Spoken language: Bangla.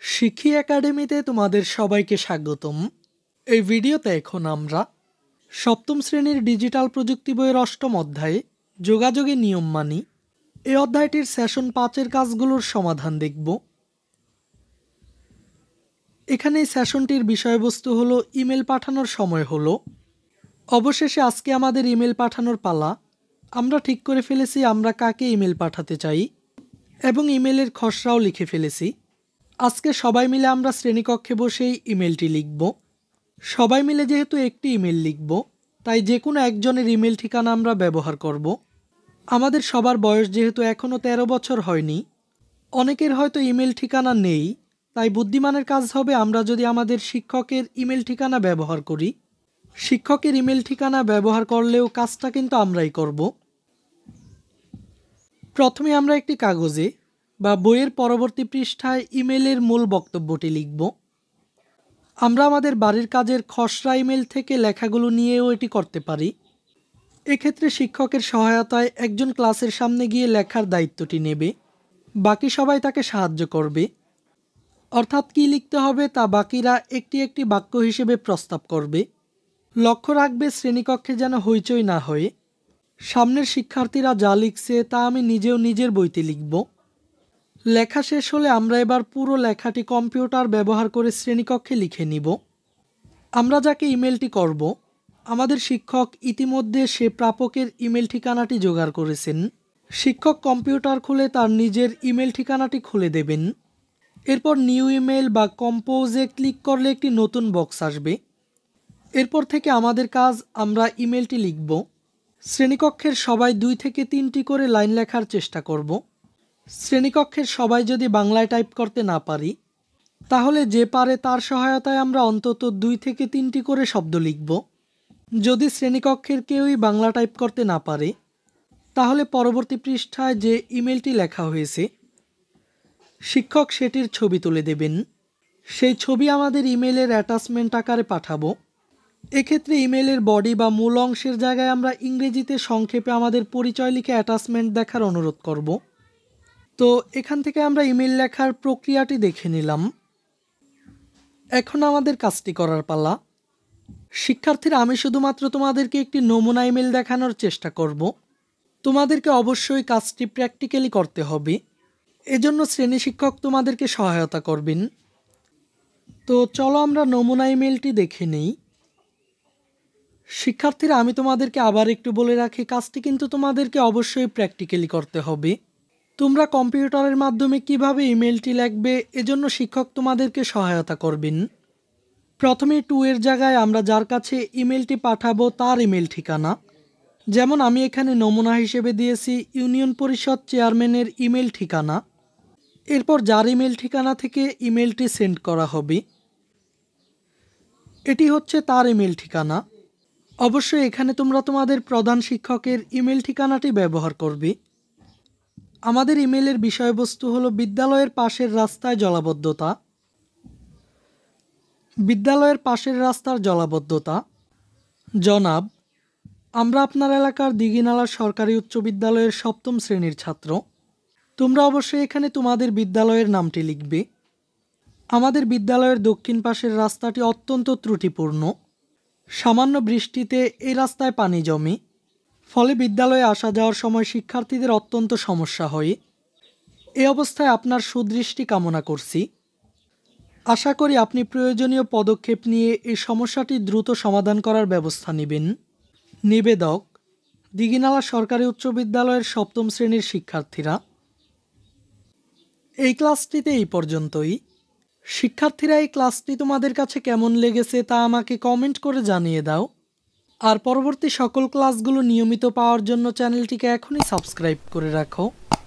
শিক্ষি একাডেমিতে তোমাদের সবাইকে স্বাগতম। এই ভিডিওতে এখন আমরা সপ্তম শ্রেণীর ডিজিটাল প্রযুক্তি বইয়ের অষ্টম অধ্যায়ে যোগাযোগের নিয়ম মানি এই অধ্যায়টির সেশন 5-এর কাজগুলোর সমাধান দেখব। এখানে এই সেশনটির বিষয়বস্তু হলো ইমেল পাঠানোর সময় হলো। অবশেষে আজকে আমাদের ইমেল পাঠানোর পালা। আমরা ঠিক করে ফেলেছি আমরা কাকে ইমেল পাঠাতে চাই এবং ইমেলের খসড়াও লিখে ফেলেছি। আজকে সবাই মিলে আমরা শ্রেণীকক্ষে বসেই ইমেলটি লিখব। সবাই মিলে যেহেতু একটি ইমেল লিখব, তাই যে কোনো একজনের ইমেল ঠিকানা আমরা ব্যবহার করব। আমাদের সবার বয়স যেহেতু এখনও 13 বছর হয়নি, অনেকের হয়তো ইমেল ঠিকানা নেই, তাই বুদ্ধিমানের কাজ হবে আমরা যদি আমাদের শিক্ষকের ইমেল ঠিকানা ব্যবহার করি। শিক্ষকের ইমেল ঠিকানা ব্যবহার করলেও কাজটা কিন্তু আমরাই করব। প্রথমে আমরা একটি কাগজে বা বইয়ের পরবর্তী পৃষ্ঠায় ইমেলের মূল বক্তব্যটি লিখব। আমরা আমাদের বাড়ির কাজের খসড়া ইমেল থেকে লেখাগুলো নিয়েও এটি করতে পারি। এক্ষেত্রে শিক্ষকের সহায়তায় একজন ক্লাসের সামনে গিয়ে লেখার দায়িত্বটি নেবে, বাকি সবাই তাকে সাহায্য করবে। অর্থাৎ কী লিখতে হবে তা বাকিরা একটি একটি বাক্য হিসেবে প্রস্তাব করবে। লক্ষ্য রাখবে শ্রেণীকক্ষে যেন হইচই না হয়। সামনের শিক্ষার্থীরা যা লিখছে তা আমি নিজেও নিজের বইতে লিখব। লেখা শেষ হলে আমরা এবার পুরো লেখাটি কম্পিউটার ব্যবহার করে শ্রেণীকক্ষে লিখে নিব। আমরা যাকে ইমেলটি করব, আমাদের শিক্ষক ইতিমধ্যে সে প্রাপকের ইমেল ঠিকানাটি জোগাড় করেছেন। শিক্ষক কম্পিউটার খুলে তার নিজের ইমেল ঠিকানাটি খুলে দেবেন। এরপর নিউ ইমেল বা কম্পোজে ক্লিক করলে একটি নতুন বক্স আসবে। এরপর থেকে আমাদের কাজ আমরা ইমেলটি লিখব। শ্রেণীকক্ষের সবাই 2 থেকে 3টি করে লাইন লেখার চেষ্টা করব। শ্রেণীকক্ষের সবাই যদি বাংলায় টাইপ করতে না পারি, তাহলে যে পারে তার সহায়তায় আমরা অন্তত 2 থেকে 3টি করে শব্দ লিখব। যদি শ্রেণীকক্ষের কেউই বাংলা টাইপ করতে না পারে, তাহলে পরবর্তী পৃষ্ঠায় যে ইমেলটি লেখা হয়েছে শিক্ষক সেটির ছবি তুলে দেবেন। সেই ছবি আমাদের ইমেলের অ্যাটাচমেন্ট আকারে পাঠাবো। এক্ষেত্রে ইমেলের বডি বা মূল অংশের জায়গায় আমরা ইংরেজিতে সংক্ষেপে আমাদের পরিচয় লিখে অ্যাটাচমেন্ট দেখার অনুরোধ করব। তো এখান থেকে আমরা ইমেল লেখার প্রক্রিয়াটি দেখে নিলাম। এখন আমাদের কাজটি করার পালা। শিক্ষার্থীরা, আমি শুধুমাত্র তোমাদেরকে একটি নমুনা ইমেল দেখানোর চেষ্টা করব। তোমাদেরকে অবশ্যই কাজটি প্র্যাকটিক্যালি করতে হবে, এজন্য শ্রেণী শিক্ষক তোমাদেরকে সহায়তা করবেন। তো চলো আমরা নমুনা ইমেলটি দেখে নেই। শিক্ষার্থীরা, আমি তোমাদেরকে আবার একটু বলে রাখি, কাজটি কিন্তু তোমাদেরকে অবশ্যই প্র্যাকটিক্যালি করতে হবে। তোমরা কম্পিউটারের মাধ্যমে কিভাবে ইমেলটি লিখবে এজন্য শিক্ষক তোমাদেরকে সহায়তা করবেন। প্রথমে টু এর জায়গায় আমরা যার কাছে ইমেলটি পাঠাবো তার ইমেল ঠিকানা, যেমন আমি এখানে নমুনা হিসেবে দিয়েছি ইউনিয়ন পরিষদ চেয়ারম্যানের ইমেল ঠিকানা। এরপর যার ইমেল ঠিকানা থেকে ইমেলটি সেন্ড করা হবে এটি হচ্ছে তার ইমেল ঠিকানা। অবশ্যই এখানে তোমরা তোমাদের প্রধান শিক্ষকের ইমেল ঠিকানাটি ব্যবহার করবে। আমাদের ইমেলের বিষয়বস্তু হলো বিদ্যালয়ের পাশের রাস্তায় জলাবদ্ধতা। বিদ্যালয়ের পাশের রাস্তার জলাবদ্ধতা। জনাব, আমরা আপনার এলাকার দিঘিনালা সরকারি উচ্চ বিদ্যালয়ের 7ম শ্রেণীর ছাত্র। তোমরা অবশ্যই এখানে তোমাদের বিদ্যালয়ের নামটি লিখবে। আমাদের বিদ্যালয়ের দক্ষিণ পাশের রাস্তাটি অত্যন্ত ত্রুটিপূর্ণ। সামান্য বৃষ্টিতে এই রাস্তায় পানি জমে, ফলে বিদ্যালয়ে আসা যাওয়ার সময় শিক্ষার্থীদের অত্যন্ত সমস্যা হয়। এই অবস্থায় আপনার সুদৃষ্টি কামনা করছি। আশা করি আপনি প্রয়োজনীয় পদক্ষেপ নিয়ে এই সমস্যাটি দ্রুত সমাধান করার ব্যবস্থা নেবেন। নিবেদক, দিঘিনালা সরকারি উচ্চ বিদ্যালয়ের 7ম শ্রেণীর শিক্ষার্থীরা। এই ক্লাসটিতে এই পর্যন্তই। শিক্ষার্থীরা, এই ক্লাসটি তোমাদের কাছে কেমন লেগেছে তা আমাকে কমেন্ট করে জানিয়ে দাও। আর পরবর্তী সকল ক্লাসগুলো নিয়মিত পাওয়ার জন্য চ্যানেলটিকে এখনই সাবস্ক্রাইব করে রাখো।